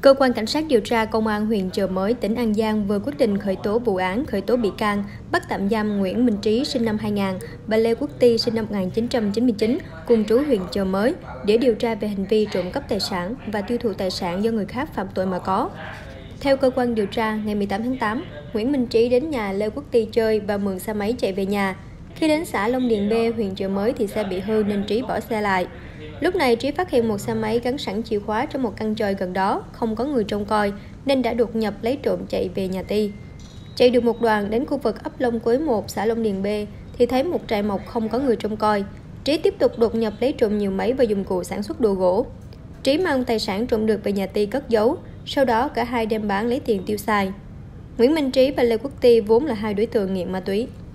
Cơ quan Cảnh sát điều tra Công an huyện Chợ Mới, tỉnh An Giang vừa quyết định khởi tố vụ án, khởi tố bị can, bắt tạm giam Nguyễn Minh Trí sinh năm 2000 và Lê Quốc Ti sinh năm 1999 cùng trú huyện Chợ Mới để điều tra về hành vi trộm cắp tài sản và tiêu thụ tài sản do người khác phạm tội mà có. Theo cơ quan điều tra, ngày 18 tháng 8, Nguyễn Minh Trí đến nhà Lê Quốc Ti chơi và mượn xe máy chạy về nhà. Khi đến xã Long Điền B, huyện Chợ Mới thì xe bị hư nên Trí bỏ xe lại. Lúc này, Trí phát hiện một xe máy gắn sẵn chìa khóa trong một căn chòi gần đó, không có người trông coi nên đã đột nhập lấy trộm chạy về nhà Ti. Chạy được một đoạn đến khu vực ấp Long Quế 1, xã Long Điền B thì thấy một trại mộc không có người trông coi. Trí tiếp tục đột nhập lấy trộm nhiều máy và dụng cụ sản xuất đồ gỗ. Trí mang tài sản trộm được về nhà Ti cất giấu, sau đó cả hai đem bán lấy tiền tiêu xài. Nguyễn Minh Trí và Lê Quốc Ti vốn là hai đối tượng nghiện ma túy.